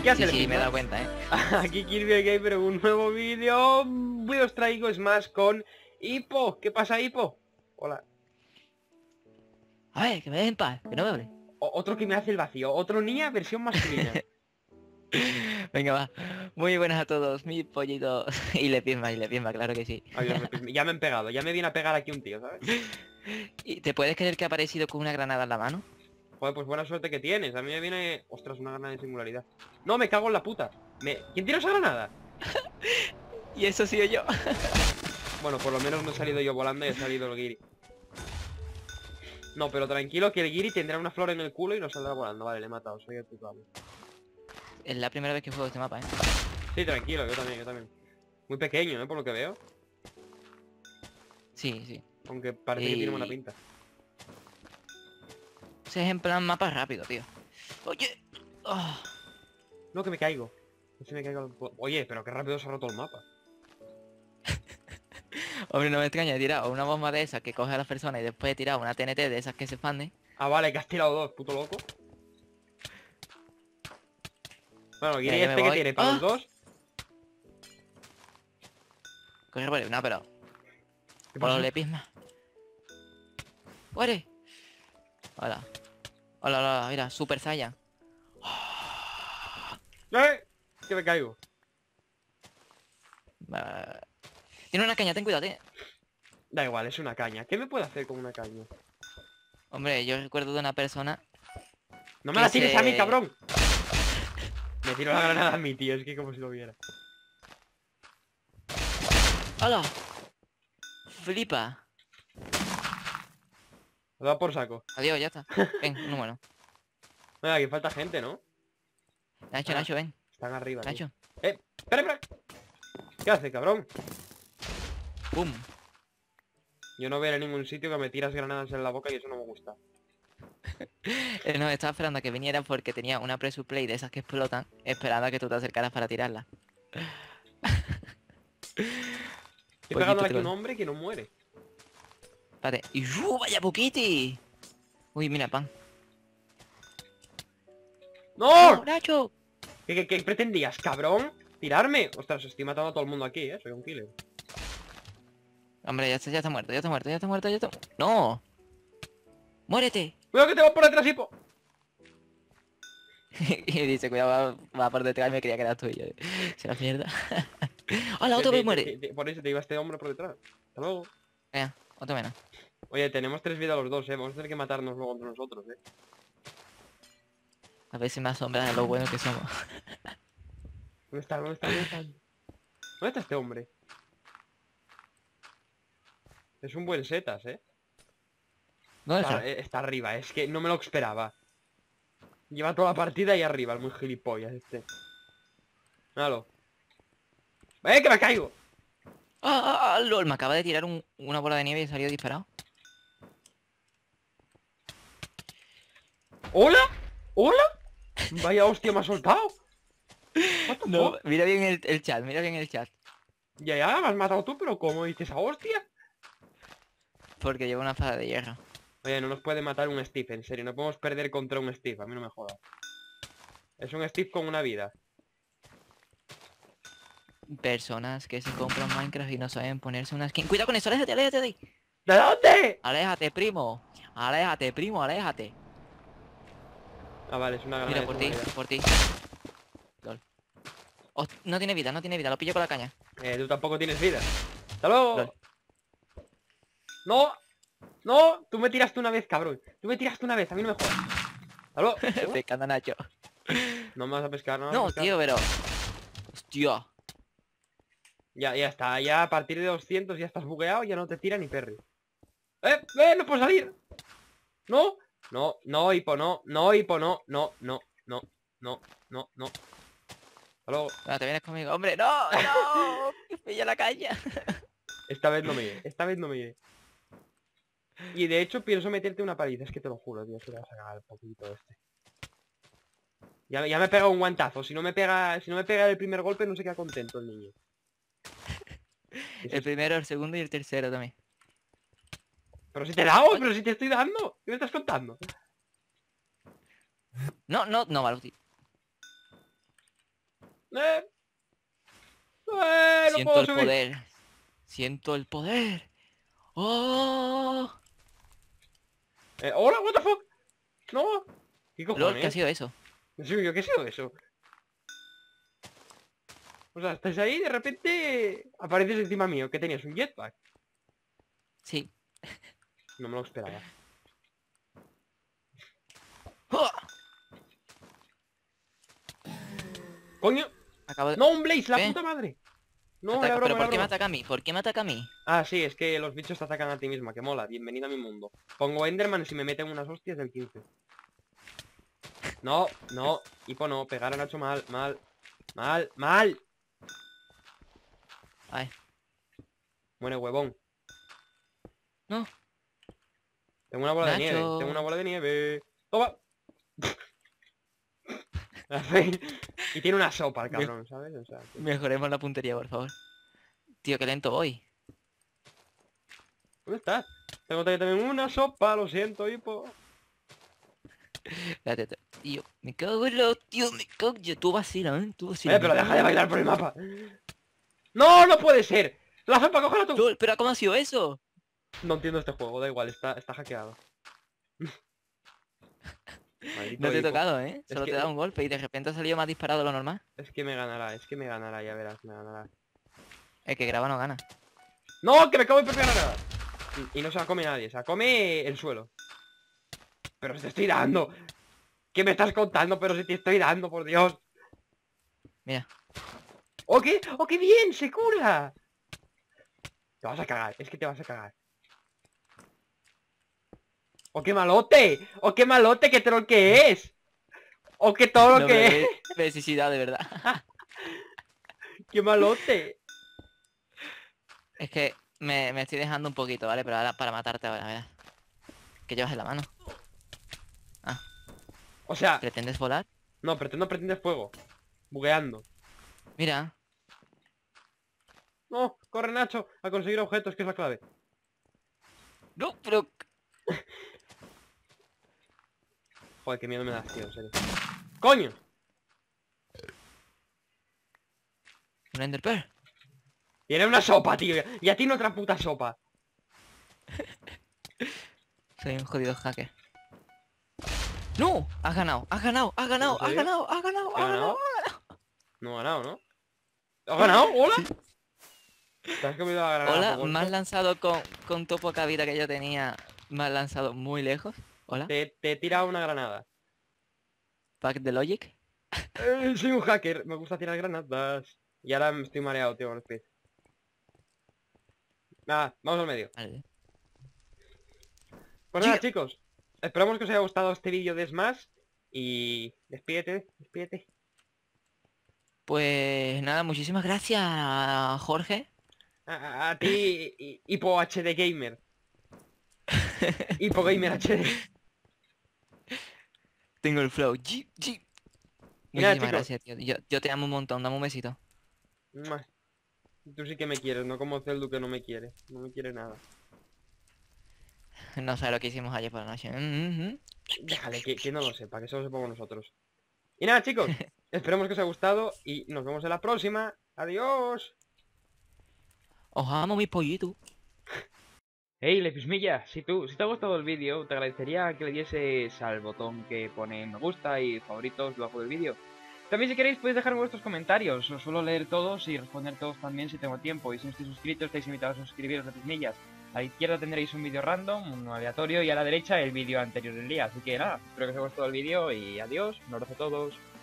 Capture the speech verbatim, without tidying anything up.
¿Qué hace Sí, el sí, Pizma? me he dado cuenta, ¿eh? Aquí Kirby el Gamer en un nuevo vídeo. Hoy os traigo Smash con Hippo. ¿Qué pasa, Hippo? Hola. A ver, que me dejen en paz, que no me hable. O- otro que me hace el vacío. Otro niña versión masculina. Venga, va. Muy buenas a todos, mis pollitos. Y le pisma, y le pisma, claro que sí. Adiós, me pis- ya me han pegado. Ya me viene a pegar aquí un tío, ¿sabes? ¿Y te puedes creer que ha aparecido con una granada en la mano? Joder, pues buena suerte que tienes. A mí me viene... Ostras, una granada de singularidad. No, me cago en la puta. Me... ¿Quién tira esa granada? Y eso sí yo. Bueno, por lo menos no he salido yo volando y he salido el Giri. No, pero tranquilo que el Giri tendrá una flor en el culo y no saldrá volando. Vale, le he matado, soy el puto amo. Es la primera vez que juego este mapa, ¿eh? Sí, tranquilo, yo también, yo también. Muy pequeño, ¿eh? Por lo que veo. Sí, sí. Aunque parece que tiene buena pinta. Ese es en plan mapa rápido, tío. Oye. Oh. No, que me caigo. No se me caigo. Oye, pero qué rápido se ha roto el mapa. Hombre, no me extraña, he tirado una bomba de esas que coge a las personas y después he tirado una T N T de esas que se expanden. Ah, vale, que has tirado dos, puto loco. Bueno, Giri Ya, ya me este que voy. tiene para ¡Ah! los dos. Corre por ahí, no, pero... ¿Qué Por pasa? los lepismas. ¡Muere! Hola. Hola, hola, hola, mira, Super Saiyan. ¡Eh! Que me caigo. Uh, Tiene una caña, ten cuidado, eh. Da igual, es una caña. ¿Qué me puede hacer con una caña? Hombre, yo recuerdo de una persona... ¡No me que la tires se- a mí, cabrón! Me tiro la granada a mí, tío. Es que como si lo viera. ¡Hola! Flipa. Lo da por saco. Adiós, ya está. Ven, uno bueno. Venga, aquí falta gente, ¿no? Nacho, Ah. Nacho, ven. Están arriba, tío. Nacho. ¡Eh! ¡Espera, espera! ¿Qué hace, cabrón? ¡Pum! Yo no voy a ir a ningún sitio que me tiras granadas en la boca y eso no me gusta. Eh, no, estaba esperando a que viniera porque tenía una pressure plate de esas que explotan, esperando a que tú te acercaras para tirarla. Estoy Poquito pegando aquí a un troll. hombre que no muere. Espérate. ¡Y ¡uh, vaya poquiti! Uy, mira, pan. ¡No! ¡No, Nacho! ¿Qué, qué, qué pretendías, cabrón? ¿Tirarme? Ostras, estoy matando a todo el mundo aquí, ¿eh? Soy un killer. Hombre, ya está, ya está muerto, ya está muerto, ya está muerto, ya está... ¡No! ¡Muérete! ¡Cuidado que te vas por detrás, hipo! Y dice, cuidado, va, va por detrás y me creía que era tuyo. Será mierda. ¡Hola, otro Te- me te- muere! te- te- Por eso te iba este hombre por detrás. Hasta luego. Venga, otro menos. Oye, tenemos tres vidas los dos, ¿eh? Vamos a tener que matarnos luego entre nosotros, ¿eh? A ver si me asombra de lo bueno que somos. ¿Dónde está? ¿Dónde está? ¿Dónde está? ¿Dónde está este hombre? Es un buen setas, ¿eh? ¿Dónde Está, está? eh, está arriba, es que no me lo esperaba. Lleva toda la partida ahí arriba, el muy gilipollas este. Míralo. ¡Eh, que me caigo! ¡Ah, ah, ah! ¡Lol! Me acaba de tirar un- una bola de nieve y salió disparado. ¿Hola? ¿Hola? Vaya hostia, me ha soltado. What the No, fuck? mira bien el, el chat, mira bien el chat. Ya, ya, me has matado tú, pero ¿cómo dices esa hostia? Porque lleva una espada de hierro. Oye, no nos puede matar un Steve, en serio, no podemos perder contra un Steve, a mí no me jodas. Es un Steve con una vida. Personas que se compran Minecraft y no saben ponerse una skin. ¡Cuidado con eso! ¡Aléjate, aléjate de ahí! ¿De dónde? ¡Aléjate, primo! ¡Aléjate, primo, aléjate! Ah, vale, es una granada Mira, de por ti, seguridad. por ti. Lol. Host- no tiene vida, no tiene vida, lo pillo con la caña. Eh, tú tampoco tienes vida. ¡Hasta luego! Lol. ¡No! ¡No! Tú me tiraste una vez, cabrón. Tú me tiraste una vez, a mí no me jodas. ¡Hasta luego! Pescando a Nacho. No me vas a pescar, no me vas a No, pescar. tío, pero... Hostia. Ya, ya está, ya a partir de doscientos ya estás bugueado, ya no te tira ni perry. ¡Eh! ¡Eh! ¡No puedo salir! ¡No! No, no, hipo, no, no, hipo, no, no, no, no, no, no, no. Hasta luego. Bueno, te vienes conmigo. ¡Hombre, no! ¡No! ¡Que pilla la caña! Esta vez no me iré, esta vez no me iré. Y de hecho pienso meterte una paliza, es que te lo juro, tío, que te vas a cagar el poquito este. Ya, ya me he pegado un guantazo, si no me pega, si no me pega el primer golpe no se queda contento el niño. El primero, el segundo y el tercero también. Pero si te he dado, pero si te estoy dando, ¿qué me estás contando? No, no, no, vale, tío. ¡Eh! ¡Eh! ¡No Siento puedo el subir! poder. Siento el poder. ¡Oh! Eh, ¡Hola! ¿What the fuck? ¡No! ¿Qué Lol, cojones? ¿qué ha sido eso? ¿En serio? ¿Qué ha sido eso? O sea, estáis ahí y de repente apareces encima mío. ¿Qué tenías? ¿Un jetpack? Sí. No me lo esperaba. ¡Oh! ¡Coño! Acabo de... ¡No, un Blaze! ¡La ¿Qué? puta madre! No, Ataca- era broma, ¿Pero era por qué me broma. ataca a mí? ¿Por qué me ataca a mí? Ah, sí, es que los bichos te atacan a ti misma, que mola. Bienvenido a mi mundo. Pongo Enderman y me meten unas hostias del quince. No, no, Hipo no, pegar a Nacho mal, mal, mal, mal. Ay, Muere, huevón. no. Tengo una bola de Nacho. nieve, tengo una bola de nieve. Toma. Y tiene una sopa el cabrón, ¿sabes? O sea, que- Mejoremos la puntería, por favor. Tío, qué lento voy. ¿Dónde estás? Tengo también una sopa, lo siento, Hipo. Espérate, te- tío, me cago en lo... Tío, me cago... Yo, tú vacilas, ¿eh? Tú Eh, vacilas. pero deja de bailar por el mapa. ¡No, no puede ser! ¡La sopa, cógela tú! Lol, ¿pero cómo ha sido eso? No entiendo este juego, da igual, está, está hackeado. Maldito No te he hipo. tocado, ¿eh? Solo que- te da un golpe y de repente ha salido más disparado de lo normal. Es que me ganará, es que me ganará, ya verás, me ganará. El que graba no gana. ¡No! ¡Que me come mi propia granada! Y, y no se la come nadie, se la come el suelo. Pero si te estoy dando. ¿Qué me estás contando? Pero si te estoy dando, por Dios. Mira. ¡Oh, qué! ¡Oh, qué bien! ¡Se cura! Te vas a cagar, es que te vas a cagar. ¡Oh, qué malote! ¡Oh, qué malote! ¡Qué troll que es! ¡Oh, qué todo lo No que me es! ve necesidad, de verdad. ¡Qué malote! Es que me, me estoy dejando un poquito, ¿vale? Pero ahora para matarte ahora, ¿verdad? ¿Qué llevas en la mano? O sea, ¿Pretendes volar? no, pretendo pretender fuego. Bugueando. Mira. No, corre Nacho, a conseguir objetos, que es la clave. No, pero... Joder, qué miedo me das, tío, en serio. ¡Coño! Un Ender Pearl. Tiene una sopa, tío. Y a ti no otra puta sopa. Soy un jodido hacker. ¡No! Has ganado, has ganado, has ganado, ¿En has serio? ganado, has ganado, ¿He has ganado? ganado. No he ganado, ¿no? ¿Has ganado? ¿Hola? ¿Te has comido la granada? Hola, por me has golpe? lanzado con, con tu poca vida que yo tenía. Me has lanzado muy lejos. Hola, Te, te he tirado una granada. Pack de Logic. Eh, soy un hacker, me gusta tirar granadas. Y ahora me estoy mareado, tío, con el pez. Nada, vamos al medio. Vale. Pues nada, Yeah. chicos. Esperamos que os haya gustado este vídeo de Smash. Y despídete, despídete. Pues nada, muchísimas gracias, Jorge. A, a- a ti, hi- Hipo H D Gamer. Hipo Gamer H D. Tengo el flow. G, G. Y nada, Muchísimas chicos. gracias, tío. Yo, yo te amo un montón, dame un besito. Mua. Tú sí que me quieres, no como Zeldu que no me quiere. No me quiere nada. No sé lo que hicimos ayer por la noche. Mm, mm. Déjale, que, que no lo sepa, que solo sepamos nosotros. Y nada, chicos. Esperemos que os haya gustado y nos vemos en la próxima. Adiós. Os amo, mi pollito. Hey, Lefismilla, si tú, si te ha gustado el vídeo, te agradecería que le dieses al botón que pone me gusta y favoritos debajo del vídeo. También si queréis podéis dejar vuestros comentarios, os suelo leer todos y responder todos también si tengo tiempo. Y si no estáis suscritos, estáis invitados a suscribiros, Lefismillas. A la izquierda tendréis un vídeo random, uno aleatorio, y a la derecha el vídeo anterior del día. Así que nada, espero que os haya gustado el vídeo y adiós, un abrazo a todos.